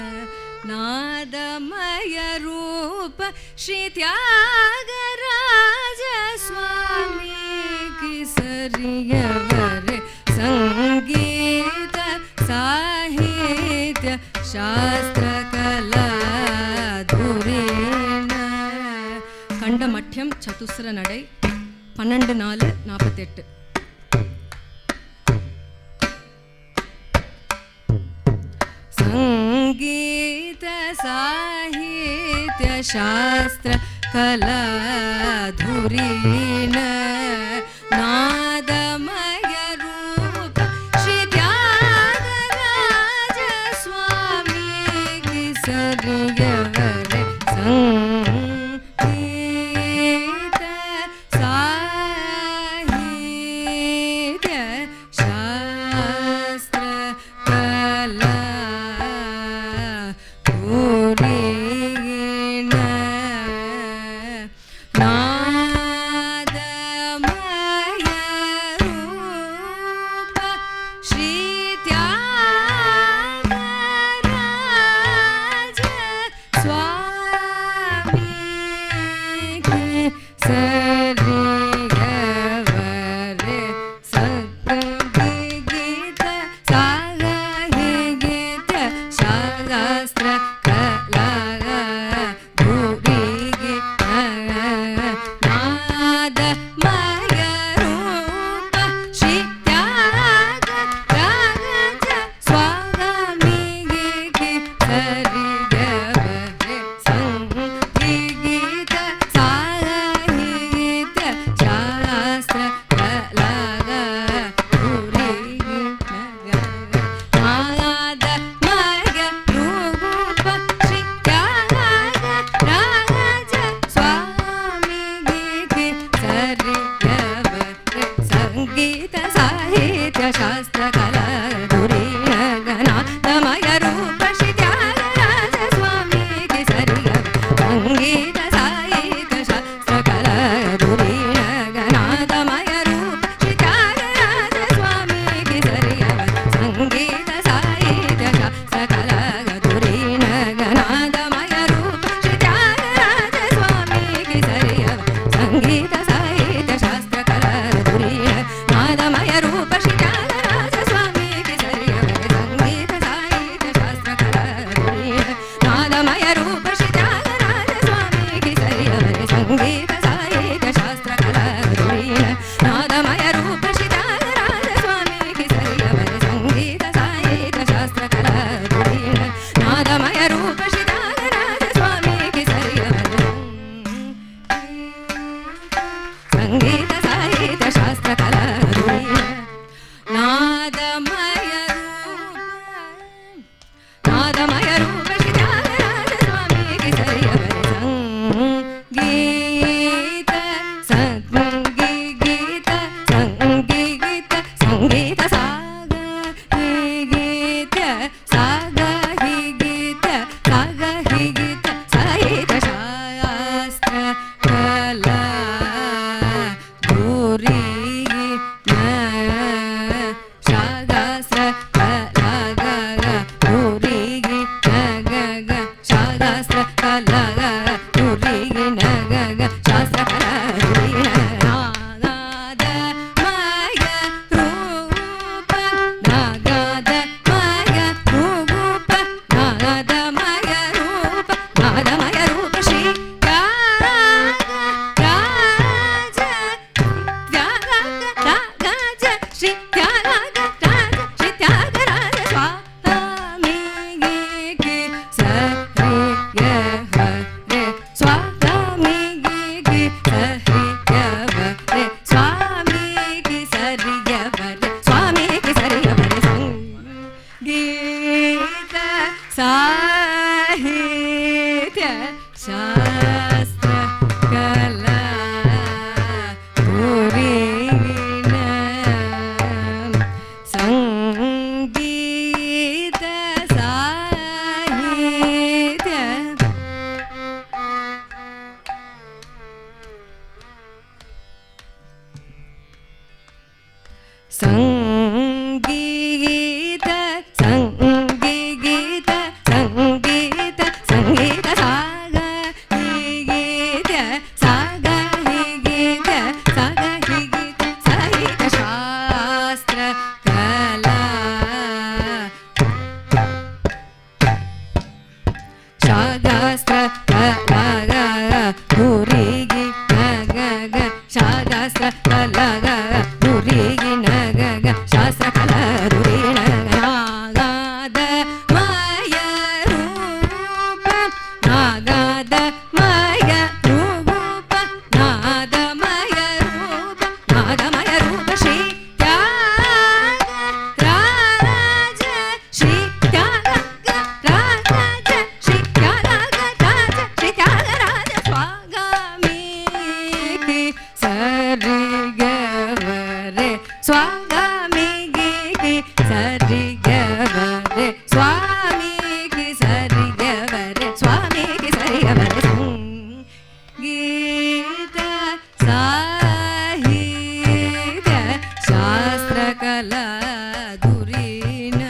ನಾದಮಯ ರೂಪ ಶ್ರೀ ತ್ಯಾಗರಾಜ ಸ್ವಾಮಿ ಕಿ ಸರಿಯವರೆ ಸಂಗೀತ ಸಾಹಿತ್ಯ ಶಾಸ್ತ್ರ ಕಲಾ ಧುರೀಣ ಕಂಡ ಮಠ್ಯಂ ಚತುಸ್ರ நடை 12-4-48 ಸಂಗೀತ ಸಾಹಿತ್ಯ ಶಾಸ್ತ್ರ ಕಲಾ ಧುರೀಣ ನಾದಮಯ ರೂಪ ಶ್ರೀ ತ್ಯಾಗರಾಜ ಸ್ವಾಮಿ ಕಿ ಸರಿಯವರೆ ಸಂಗೀತ ಸಾಹಿತ್ಯ ಶಾಸ್ತ್ರ ಕಲಾ ಧುರೀಣ ಸಂಗೀತ ಸಾಹಿತ್ಯ ಶಾಸ್ತ್ರಕಲಾ ಧುರೀಣ ಗಣಾದಮಯ ರೂಪ ಶ್ರೀ ತ್ಯಾಗರಾಜ ಸ್ವಾಮಿಗೆ ಸರಿಯವ ಸಂಗೀತ ಸಾಹಿತ್ಯ ಶಾಸ್ತ್ರಕಲಾ ಧುರೀಣ ಗಣಾದಮಯ ರೂಪ ಶ್ರೀ ತ್ಯಾಗರಾಜ ಸ್ವಾಮಿಗೆ ಸರಿಯವ ಸಂಗೀತ ಸಾಹಿತ್ಯ ಶಾಸ್ತ್ರಕಲಾ ಧುರೀಣ ನಾದಮಯ ರೂಪ ಶ್ರೀ ತ್ಯಾಗರಾಜ ಸ್ವಾಮಿಗೆ ಸರಿಯವ ಸಂಗೀತ ಸಾಹಿತ್ಯ ಶಾಸ್ತ್ರಕಲಾ ಧುರೀಣ ನಾದಮಯ ರೂಪ ಶ್ರೀ ತ್ಯಾಗರಾಜ ಸ್ವಾಮಿಗೆ ಸರಿಯವರೆ ಸಂಗೀತ ಸಾಹಿತ್ಯ ಶಾಸ್ತ್ರಕಲಾ ಧುರೀಣ ನಾದಮಯ ರೂಪ ಶ್ರೀ ತ್ಯಾಗರಾಜ ಸ್ವಾಮಿಗೆ ಸರಿಯವರೆ ಸಂಗೀತ ಸಾಹಿತ್ಯ ಶಾಸ್ತ್ರಕಲಾ ಧುರೀಣ ನಾದಮಯ ರೂಪ ಶ್ರೀ ತ್ಯಾಗರಾಜ ಸ್ವಾಮಿಗೆ ಸರಿಯವರೆ ಸಂಗೀತ ಸಾಹಿತ್ಯ ಶಾಸ್ತ್ರಕಲಾ ಧುರೀಣ ನಾದಮಯ ನಾದಮಯ ರೂಪ ಶ್ರೀ ತ್ಯಾಗರಾಜ ಸ್ವಾಮಿಗೆ ಸರಿಯವರೆ ಸಂಗೀತ ಸಂಗೀತ ಸಂಗೀತ ಸಾಗ ಹೀಗೀತ ಸಾಗ ಹೀಗೀತ ಸಾಗ ಹೀಗೀತ ಸಾಹಿತ್ಯ ಶಾಸ್ತ್ರ ಕಲಾ ಧುರೀಣ ಶಾಸ್ತ್ರ ಕಲಾ ಧುರೀಣ ಗಗ ಶಾಸ್ತ್ರ ಕಲಾ ಧುರೀಣ ಗಗ ಶಾಸ್ತ್ರ ಕಲಾ ಧುರೀಣ ನಾಗದಮಯ ರೂಪ ನಾಗದಮಯ ರೂಪ ನಾಗದಮಯ ರೂಪ ನಾದಮಯ ರೂಪ ಶ್ರೀ ತ್ಯಾಗರಾಜ ತ್ಯಾಗರಾಜ ಶ್ರೀ ತ್ಯಾಗರಾಜ ಶ್ರೀ ತ್ಯಾಗರಾಜ ಸ್ವಾಮಿಗೆ ಸರಿಯವರೆ ಸ್ವಾಮಿಗೆ ಸರಿಯವರೆ ಸ್ವಾಮಿಗೆ ಸರಿಯವರೆ ಸ್ವಾಮಿಗೆ ಸರಿಯವರೆ ಸಂಗೀತ ಸಾಹಿತ್ಯ ಶಾಸ್ತ್ರ ಕಲಾ ಧುರೀಣ ಸಂಗೀತ ಸಾಹಿತ್ಯ ಸಂಗೀತ ಸಂಗೀತ ಸಂಗೀತ ಸಂಗೀತ ಸಾಗ ಹೀಗೀತ ಸಾಗ ಹೀಗೀತ ಸಾಗ ಹೀಗೀತ ಸಾಹಿತ್ಯ ಶಾಸ್ತ್ರ ಕಲಾ ಶಾಸ್ತ್ರ ಕಲಾ ಧುರೀಗಿ ಗಗ ಶಾಸ್ತ್ರ ಕಲಾ ಧುರೀಗಿ ಗಗ ಶಾಸ್ತ್ರ ಕಲಾ ಧುರೀಣ ನಾಗದಮಯ ರೂಪ ನಾಗದಮಯ ರೂಪ ನಾದಮಯ ರೂಪ ನಾದಮಯ ರೂಪ ಶ್ರೀ ತ್ಯಾಗರಾಜ ಶ್ರೀ ತ್ಯಾಗರಾಜ ಶ್ರೀ ತ್ಯಾಗರಾಜ ಶ್ರೀ ತ್ಯಾಗರಾಜ ಸ್ವಾಮಿಗೆ ಸರಿಗವರೆ ಸ್ವಾಮಿಗೆ ಸರಿಗವರೆ ಸ್ವಾಮಿಗೆ ಸರಿಗವರೆ ಸ್ವಾಮಿಗೆ ಸರಿಗವರೆ ಸಂಗೀತ ಸಾಹಿತ್ಯ ಶಾಸ್ತ್ರ ಕಲಾ ಧುರೀಣ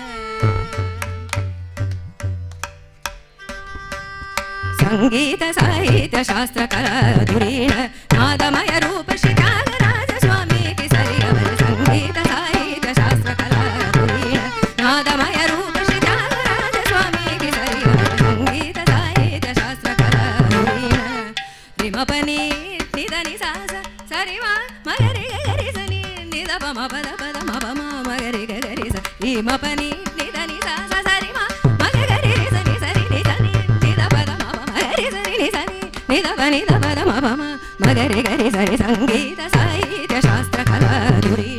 ಸಂಗೀತ ಸಾಹಿತ್ಯ ಶಾಸ್ತ್ರ ಕಲಾ ಧುರೀಣ ನಾದಮಯ ರೂಪ ಶ್ರೀ ತ್ಯಾಗರಾಜ ಸ್ವಾಮಿಗೆ ಸರಿಯವರೆ ಸಂಗೀತ ಸಾಹಿತ್ಯ ಶಾಸ್ತ್ರ ಕಲಾ ಧುರೀಣ ನಾದಮಯ ರೂಪ ಶ್ರೀ ತ್ಯಾಗರಾಜ ಸ್ವಾಮಿಗೆ ಸರಿಯವರೆ ಸಂಗೀತ ಸಾಹಿತ್ಯ ಶಾಸ್ತ್ರ ಕಲಾ ಧುರೀಣ ರಿಮಪನಿ ನಿಧನಿ ಸಾಸ ಸರಿಮ ಮಗರಿ ಗರಿ ಸನಿ ನಿಧ ಪಮ ಪದ ಪದ ಮಪ ಮಗರಿ ಗರಿ ಸ ರಿಮಪನಿ ನಿಧನಿ ಸಾಸ ಸರಿಮ ಮಗರಿ ಸನಿ ಸರಿ ನಿಧನಿ ನಿಧ ಪದ ಮಪ ಮಗರಿ ಸರಿ ನಿಧನಿ ನಿಧ ಪದ ಮಪ ಮಗರಿ ಗರಿ ಸರಿ ಸಂಗೀತ ಸಾಹಿತ್ಯ ಶಾಸ್ತ್ರ ಕಲಾ ಧುರೀಣ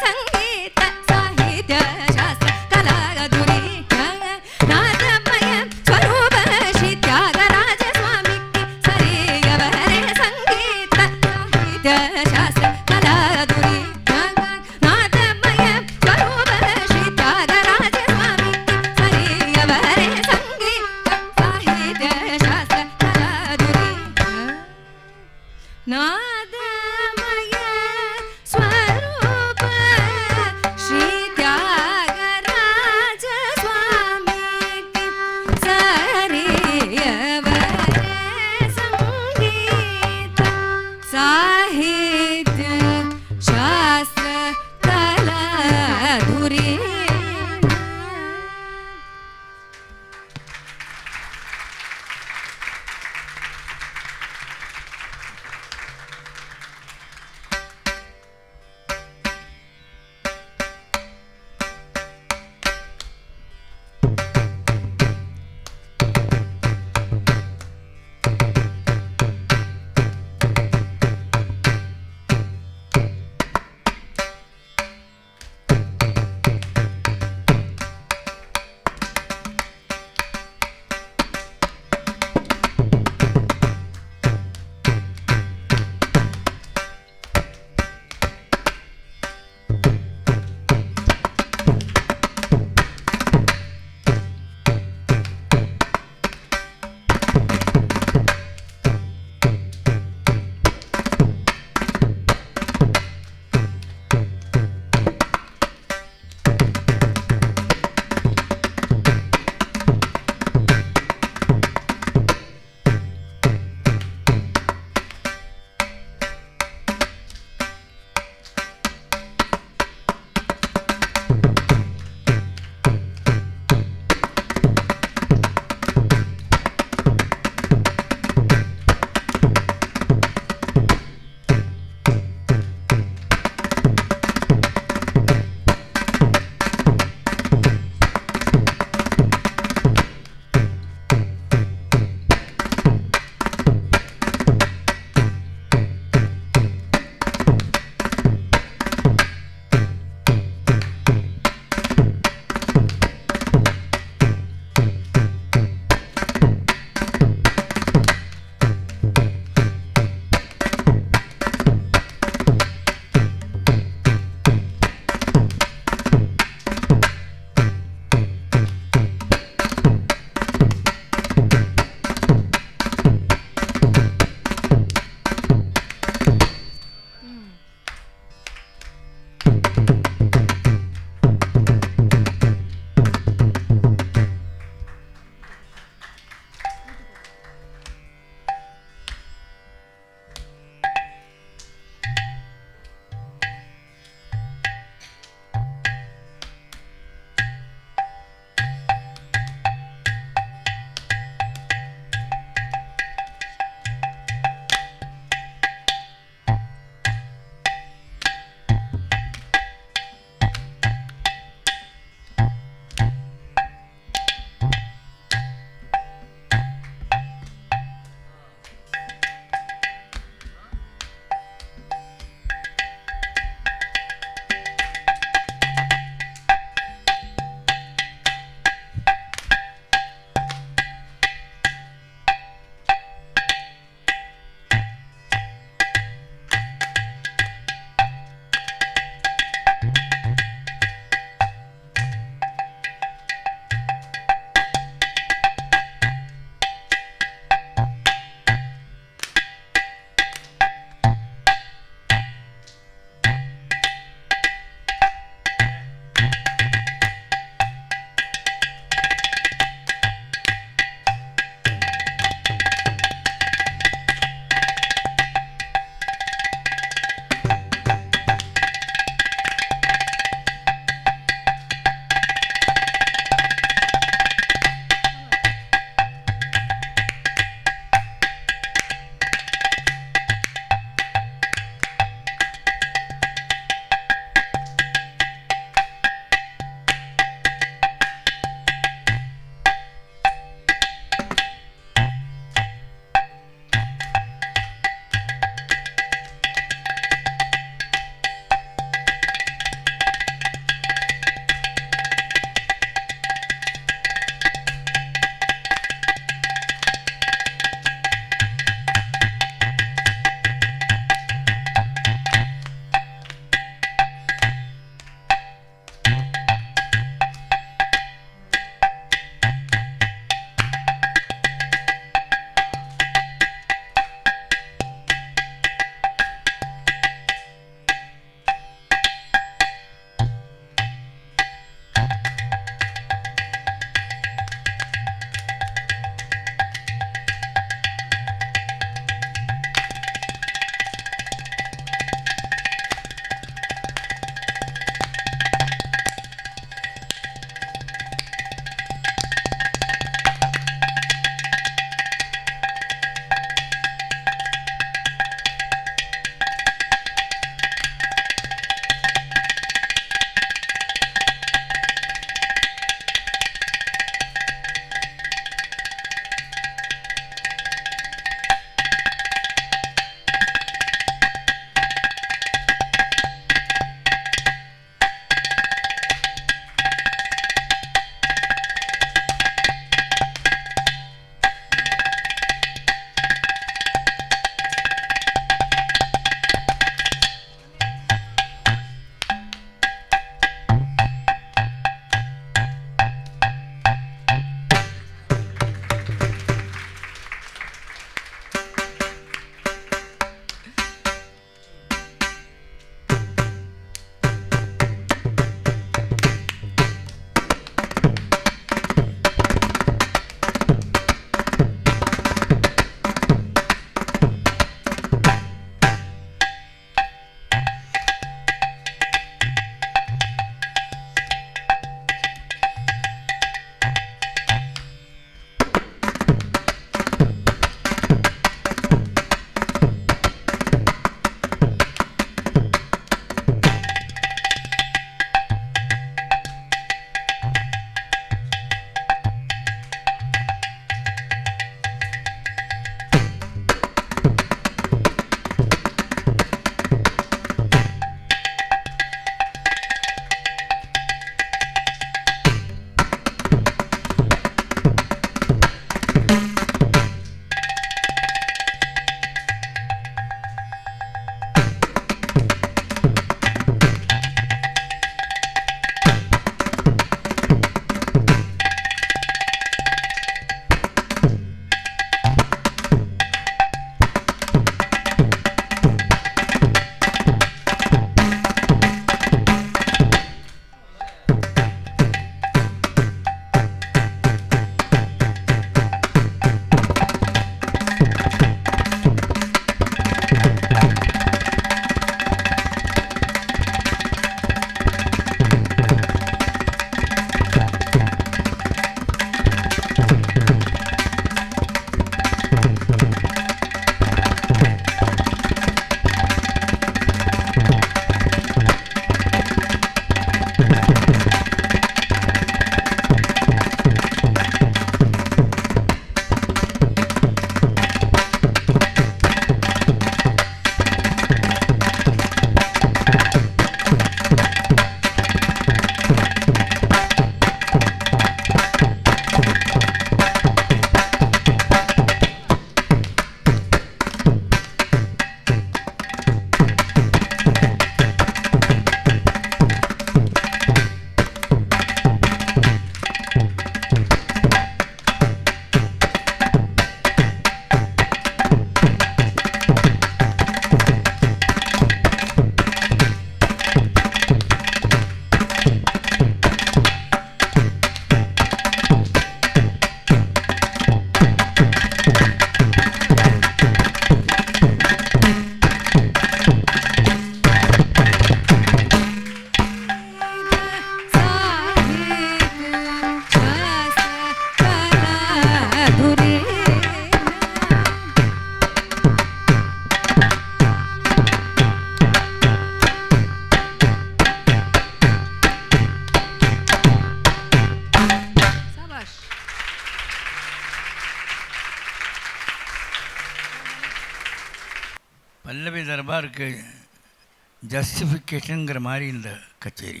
மலபாருக்கு ஜஸ்டிஃபிகேஷனுங்கிற மாதிரி இந்த கச்சேரி.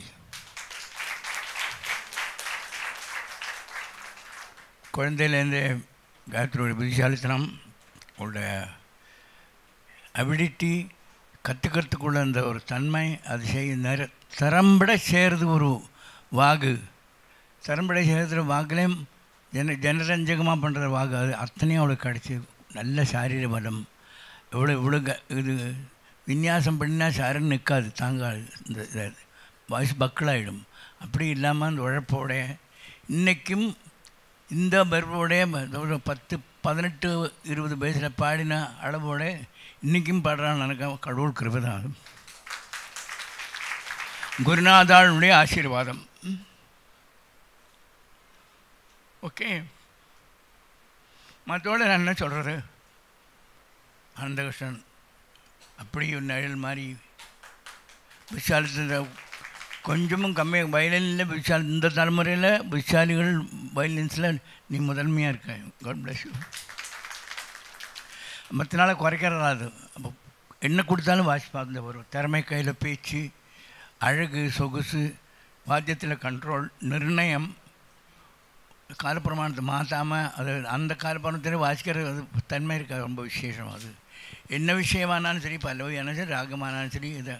குழந்தையிலேருந்தே காயத்ரியோட புத்திசாலித்தனம், அவளுடைய அபிலிட்டி, கற்றுக்கிறதுக்குள்ள அந்த ஒரு தன்மை, அது செய்ய திறம்பட செய்கிறது ஒரு வாகு, திறம்பட செய்கிற வாக்குலேயும் ஜனரஞ்சகமாக பண்ணுற வாகு, அது அத்தனையும் அவளுக்கு கிடச்சி. நல்ல சாரீர பலம், இவ்வளோ இது விநியாசம் பண்ணினா சாரன்னு நிற்காது, தாங்காது, இந்த வாய்ஸ் பக்கலாகிடும். அப்படி இல்லாமல் அந்த உழைப்போட இன்றைக்கும் இந்த பருவோடைய ஒரு 10, 18, 20 வயசில் பாடின அளவோட இன்றைக்கும் பாடுறான்னு நினைக்க கடவுள் கிருபை தான். குருநாதாளுடைய ஆசீர்வாதம். ஓகே, மற்றோட நான் என்ன சொல்கிறது, அனந்தகிருஷ்ணன் அப்படி ஒரு நிழல் மாதிரி விஷாலத்தில் கொஞ்சமும் கம்மியாக வயலினில் விஷால், இந்த தலைமுறையில் விஷாலிகள் வயலின்ஸில் நீ முதன்மையாக இருக்க. God bless you. மற்ற நாள் குறைக்கிறதா அது. அப்போ என்ன கொடுத்தாலும் வாசிப்பா, அந்த ஒரு திறமை, கையில் பேச்சு, அழகு, சொகுசு, வாத்தியத்தில் கண்ட்ரோல், நிர்ணயம், காலப்பிரமாணத்தை மாற்றாமல் அது அந்த காலப்பிரமாணத்தில் வாசிக்கிற அது தன்மை இருக்காது, ரொம்ப விசேஷம். அது என்ன விஷயமானாலும் சரி, பல்லவியானாலும் சரி, ராகமானாலும் சரி, இதை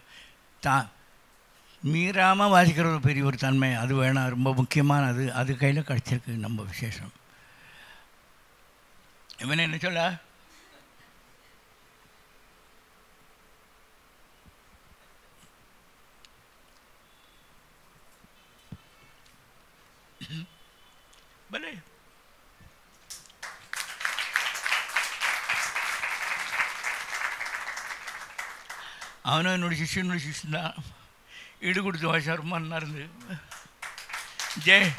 மீறாமல் வாசிக்கிற ஒரு பெரிய ஒரு தன்மை அது வேணும், ரொம்ப முக்கியமானது. அது கையில் கிடச்சிருக்கு, ரொம்ப விசேஷம். இவன் என்ன சொல்ல, பலே அவனும் என்னுடைய சிஷ்யன் தான். ஈடு கொடுத்து வாசா ரொம்ப நல்லா இருந்து. ஜெய்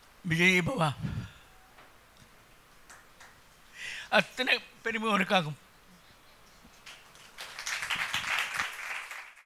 விஜய் பவா, அத்தனை பெருமை உனக்காகும்.